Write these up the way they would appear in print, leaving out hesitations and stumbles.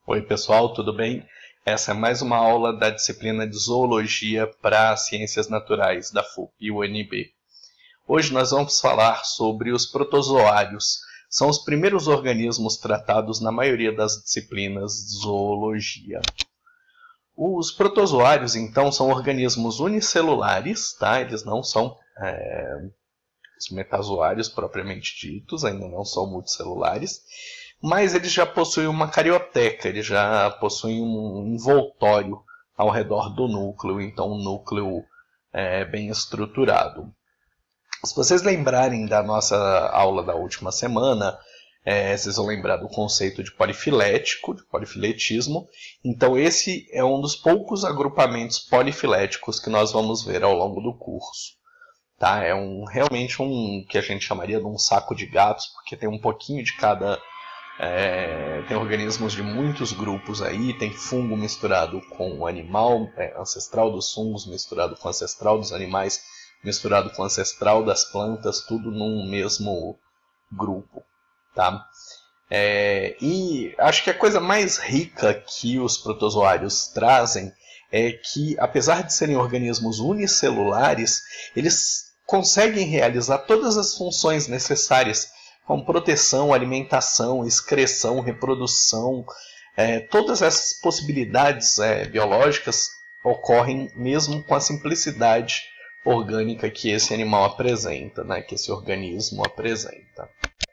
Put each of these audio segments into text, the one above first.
Oi pessoal, tudo bem? Essa é mais uma aula da disciplina de Zoologia para Ciências Naturais da FUP-UNB. Hoje nós vamos falar sobre os protozoários. São os primeiros organismos tratados na maioria das disciplinas de Zoologia. Os protozoários, então, são organismos unicelulares, tá? Eles não são os metazoários propriamente ditos, ainda não são multicelulares. Mas eles já possuem uma carioteca, eles já possuem um envoltório ao redor do núcleo, então um núcleo bem estruturado. Se vocês lembrarem da nossa aula da última semana, vocês vão lembrar do conceito de polifilético, de polifiletismo. Então esse é um dos poucos agrupamentos polifiléticos que nós vamos ver ao longo do curso. Tá? É realmente um que a gente chamaria de um saco de gatos, porque tem um pouquinho de cada... tem organismos de muitos grupos aí, tem fungo misturado com animal, ancestral dos fungos misturado com ancestral dos animais, misturado com ancestral das plantas, tudo num mesmo grupo. Tá? E acho que a coisa mais rica que os protozoários trazem é que, apesar de serem organismos unicelulares, eles conseguem realizar todas as funções necessárias como proteção, alimentação, excreção, reprodução. Todas essas possibilidades biológicas ocorrem mesmo com a simplicidade orgânica que esse animal apresenta, né, que esse organismo apresenta.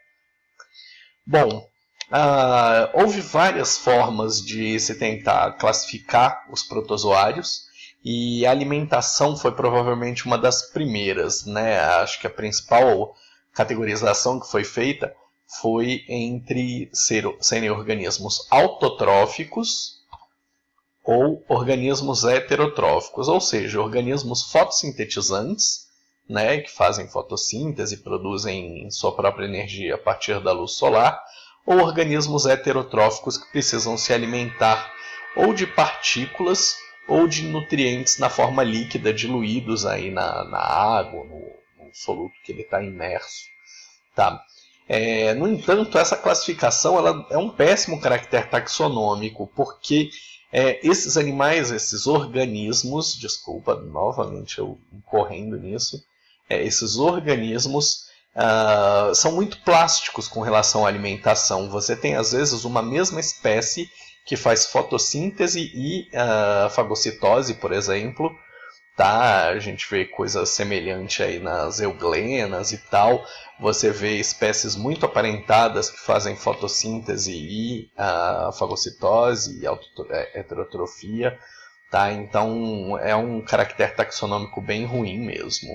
Bom, houve várias formas de se tentar classificar os protozoários e a alimentação foi provavelmente uma das primeiras, né? Acho que a principal categorização que foi feita foi entre serem organismos autotróficos ou organismos heterotróficos, ou seja, organismos fotossintetizantes, né, que fazem fotossíntese e produzem sua própria energia a partir da luz solar, ou organismos heterotróficos que precisam se alimentar ou de partículas ou de nutrientes na forma líquida diluídos aí na água, no soluto que ele está imerso. Tá? No entanto, essa classificação ela é um péssimo caractere taxonômico, porque esses animais, esses organismos, desculpa, novamente eu incorrendo nisso, esses organismos são muito plásticos com relação à alimentação. Você tem, às vezes, uma mesma espécie que faz fotossíntese e fagocitose, por exemplo. Tá? A gente vê coisa semelhante aí nas euglenas e tal. Você vê espécies muito aparentadas que fazem fotossíntese e fagocitose e heterotrofia. Tá? Então é um caractere taxonômico bem ruim mesmo.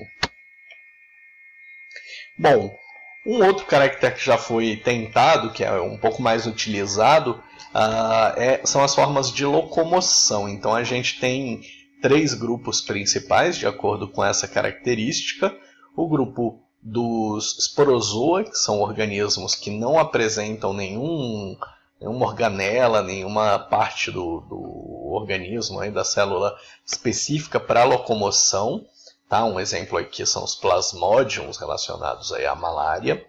Bom, um outro caractere que já foi tentado, que é um pouco mais utilizado, são as formas de locomoção. Então a gente tem 3 grupos principais, de acordo com essa característica. O grupo dos Sporozoa, que são organismos que não apresentam nenhuma organela, nenhuma parte do organismo, aí, da célula específica para locomoção. Tá? Um exemplo aqui são os plasmodiums relacionados aí à malária.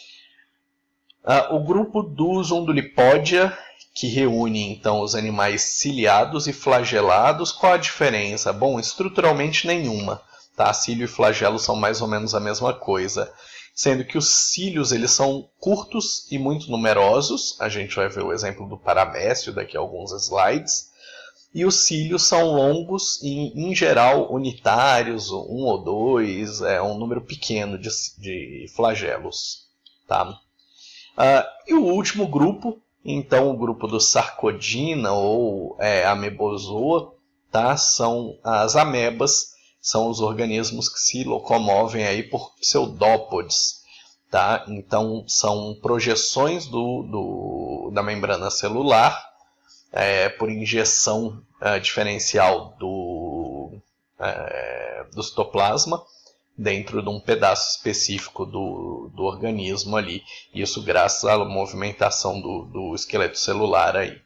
O grupo dos Undulipódia, que reúne então os animais ciliados e flagelados. Qual a diferença? Bom, estruturalmente nenhuma. Tá? Cílio e flagelo são mais ou menos a mesma coisa. Sendo que os cílios eles são curtos e muito numerosos. A gente vai ver o exemplo do paramécio daqui a alguns slides. E os cílios são longos e, em geral, unitários, 1 ou 2, um número pequeno de flagelos. Tá? E o último grupo, então o grupo do Sarcodina ou Amebozoa, tá? São as amebas, são os organismos que se locomovem aí por pseudópodes. Tá? Então são projeções da membrana celular, por injeção diferencial do citoplasma dentro de um pedaço específico do organismo ali. Isso graças à movimentação do esqueleto celular aí.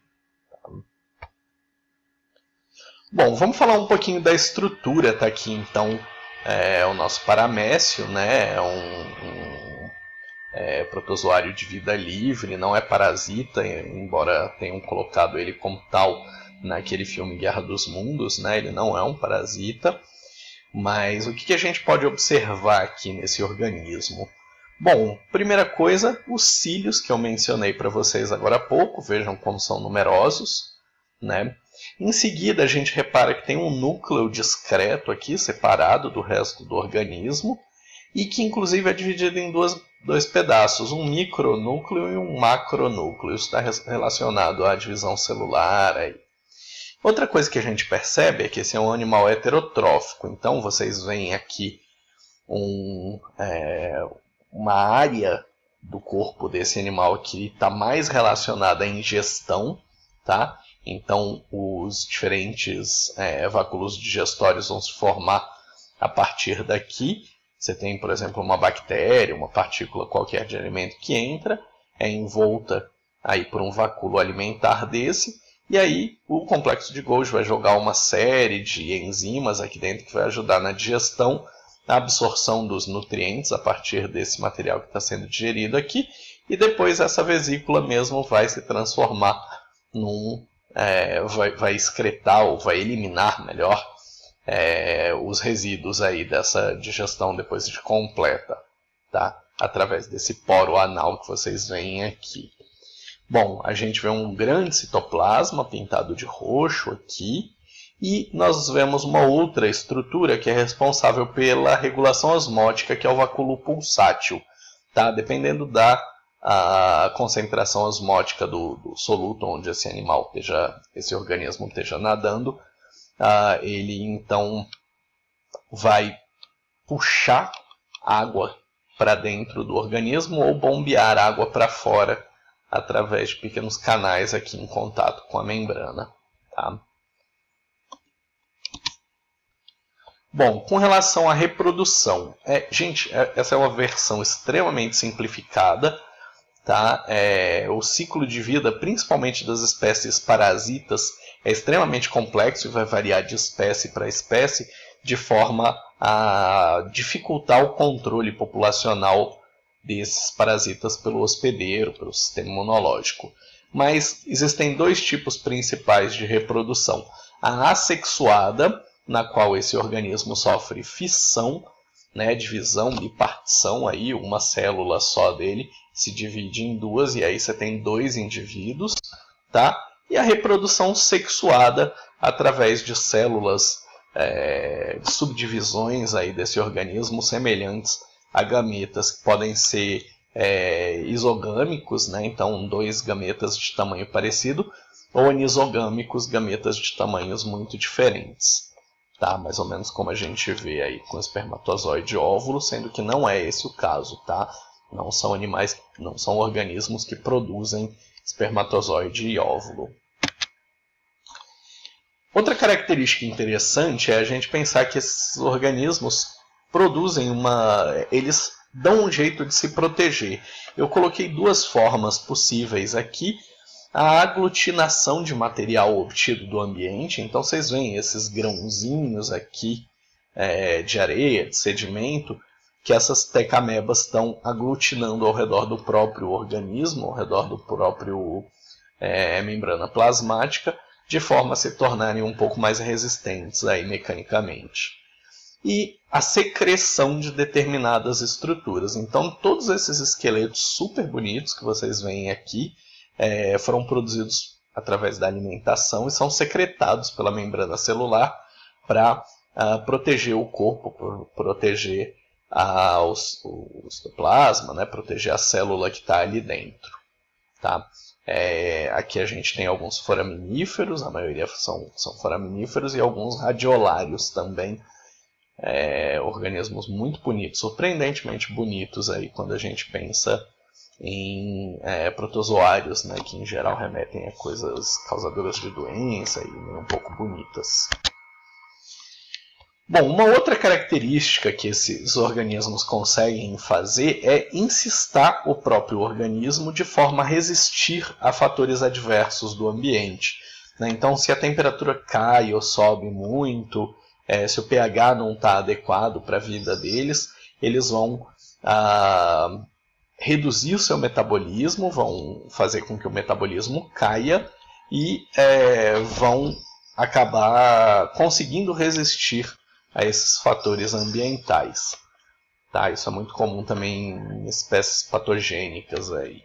Bom, vamos falar um pouquinho da estrutura. Tá aqui então o nosso paramécio, né? protozoário de vida livre, não é parasita, embora tenham colocado ele como tal naquele filme Guerra dos Mundos, né? Ele não é um parasita. Mas o que a gente pode observar aqui nesse organismo? Bom, primeira coisa, os cílios que eu mencionei para vocês agora há pouco, vejam como são numerosos, né? Em seguida, a gente repara que tem um núcleo discreto aqui, separado do resto do organismo, e que inclusive é dividido em dois pedaços, um micronúcleo e um macronúcleo. Isso está relacionado à divisão celular. Aí. Outra coisa que a gente percebe é que esse é um animal heterotrófico, então vocês veem aqui uma área do corpo desse animal que está mais relacionada à ingestão, tá? Então, os diferentes vacúolos digestórios vão se formar a partir daqui. Você tem, por exemplo, uma bactéria, uma partícula qualquer de alimento que entra, é envolta aí por um vacúolo alimentar desse, e aí o complexo de Golgi vai jogar uma série de enzimas aqui dentro que vai ajudar na digestão, na absorção dos nutrientes a partir desse material que está sendo digerido aqui, e depois essa vesícula mesmo vai se transformar vai excretar ou vai eliminar melhor os resíduos aí dessa digestão depois de completa, tá? Através desse poro anal que vocês veem aqui. Bom, a gente vê um grande citoplasma pintado de roxo aqui, e nós vemos uma outra estrutura que é responsável pela regulação osmótica, que é o vacúolo pulsátil, tá? Dependendo da concentração osmótica do soluto onde esse organismo esteja nadando, ele então vai puxar água para dentro do organismo ou bombear água para fora através de pequenos canais aqui em contato com a membrana. Tá? Bom, com relação à reprodução, gente, essa é uma versão extremamente simplificada. Tá? O ciclo de vida, principalmente das espécies parasitas, é extremamente complexo e vai variar de espécie para espécie, de forma a dificultar o controle populacional desses parasitas pelo hospedeiro, pelo sistema imunológico. Mas existem dois tipos principais de reprodução. A assexuada, na qual esse organismo sofre fissão, né, divisão, bipartição, aí, uma célula só dele se divide em duas e aí você tem dois indivíduos, tá? E a reprodução sexuada através de células, subdivisões aí desse organismo semelhantes a gametas que podem ser isogâmicos, né? Então 2 gametas de tamanho parecido, ou anisogâmicos, gametas de tamanhos muito diferentes. Tá? Mais ou menos como a gente vê aí com espermatozoide e óvulo, sendo que não é esse o caso, tá? Não são animais, não são organismos que produzem espermatozoide e óvulo. Outra característica interessante é a gente pensar que esses organismos eles dão um jeito de se proteger. Eu coloquei 2 formas possíveis aqui. A aglutinação de material obtido do ambiente, então vocês veem esses grãozinhos aqui de areia, de sedimento, que essas tecamebas estão aglutinando ao redor do próprio organismo, ao redor do próprio membrana plasmática, de forma a se tornarem um pouco mais resistentes aí mecanicamente. E a secreção de determinadas estruturas. Então todos esses esqueletos super bonitos que vocês veem aqui foram produzidos através da alimentação e são secretados pela membrana celular para proteger o corpo, proteger o citoplasma, né, proteger a célula que está ali dentro. Tá? Aqui a gente tem alguns foraminíferos, a maioria são foraminíferos, e alguns radiolários também, organismos muito bonitos, surpreendentemente bonitos aí quando a gente pensa em protozoários, né, que em geral remetem a coisas causadoras de doença e um pouco bonitas. Bom, uma outra característica que esses organismos conseguem fazer é incistar o próprio organismo de forma a resistir a fatores adversos do ambiente. Né? Então, se a temperatura cai ou sobe muito, se o pH não está adequado para a vida deles, eles vão reduzir o seu metabolismo, vão fazer com que o metabolismo caia e vão acabar conseguindo resistir a esses fatores ambientais. Tá? Isso é muito comum também em espécies patogênicas aí.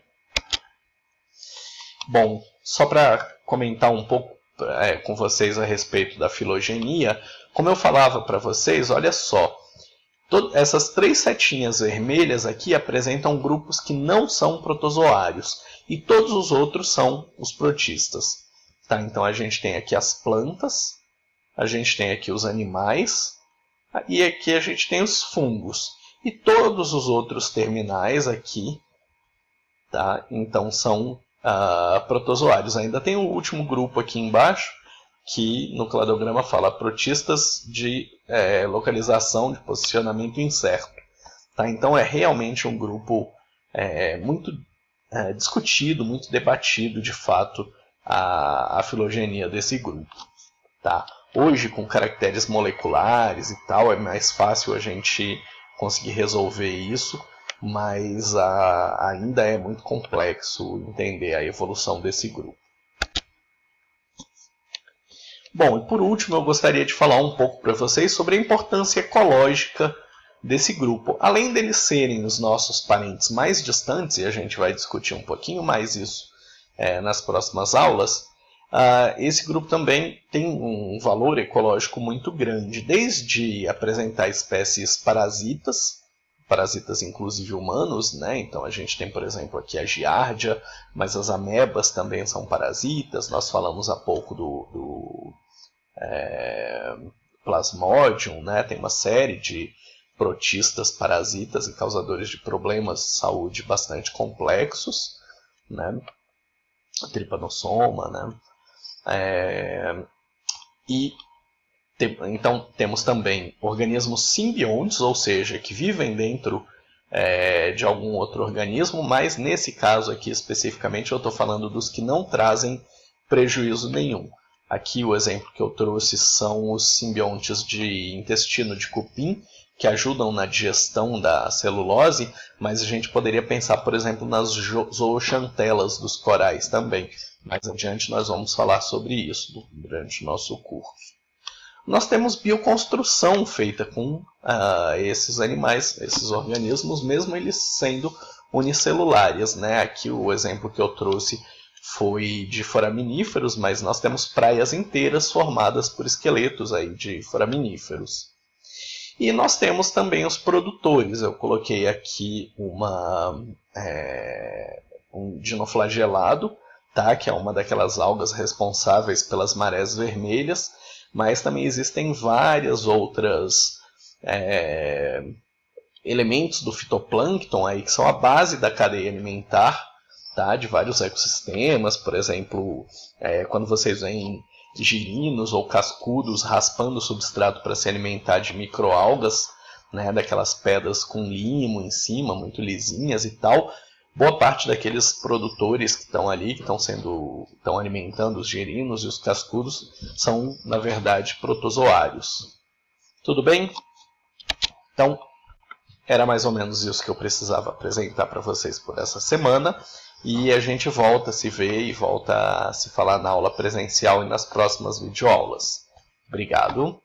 Bom, só para comentar um pouco com vocês a respeito da filogenia, como eu falava para vocês, olha só, essas 3 setinhas vermelhas aqui apresentam grupos que não são protozoários e todos os outros são os protistas. Tá? Então a gente tem aqui as plantas, a gente tem aqui os animais e aqui a gente tem os fungos. E todos os outros terminais aqui, tá? Então são protozoários. Ainda tem o último grupo aqui embaixo, que no cladograma fala protistas de localização de posicionamento incerto. Tá? Então é realmente um grupo muito discutido, muito debatido de fato a filogenia desse grupo. Tá? Hoje, com caracteres moleculares e tal, é mais fácil a gente conseguir resolver isso, mas ainda é muito complexo entender a evolução desse grupo. Bom, e por último eu gostaria de falar um pouco para vocês sobre a importância ecológica desse grupo. Além deles serem os nossos parentes mais distantes, e a gente vai discutir um pouquinho mais isso nas próximas aulas, esse grupo também tem um valor ecológico muito grande, desde apresentar espécies parasitas inclusive humanos, né? Então a gente tem, por exemplo, aqui a giardia, mas as amebas também são parasitas. Nós falamos há pouco do Plasmodium, né? Tem uma série de protistas parasitas e causadores de problemas de saúde bastante complexos, né? A Trypanosoma, né? Então temos também organismos simbiontes, ou seja, que vivem dentro de algum outro organismo, mas nesse caso aqui especificamente eu estou falando dos que não trazem prejuízo nenhum. Aqui o exemplo que eu trouxe são os simbiontes de intestino de cupim, que ajudam na digestão da celulose, mas a gente poderia pensar, por exemplo, nas zooxantelas dos corais também. Mais adiante nós vamos falar sobre isso durante o nosso curso. Nós temos bioconstrução feita com esses animais, esses organismos, mesmo eles sendo unicelulares, né? Aqui o exemplo que eu trouxe foi de foraminíferos, mas nós temos praias inteiras formadas por esqueletos aí de foraminíferos. E nós temos também os produtores. Eu coloquei aqui um dinoflagelado, tá? Que é uma daquelas algas responsáveis pelas marés vermelhas, mas também existem várias outras elementos do fitoplâncton aí, que são a base da cadeia alimentar, tá? De vários ecossistemas. Por exemplo, quando vocês veem girinos ou cascudos raspando o substrato para se alimentar de microalgas, né? Daquelas pedras com limo em cima, muito lisinhas e tal, boa parte daqueles produtores que estão ali, que estão alimentando os girinos e os cascudos, são, na verdade, protozoários. Tudo bem? Então, era mais ou menos isso que eu precisava apresentar para vocês por essa semana. E a gente volta a se ver e volta a se falar na aula presencial e nas próximas videoaulas. Obrigado.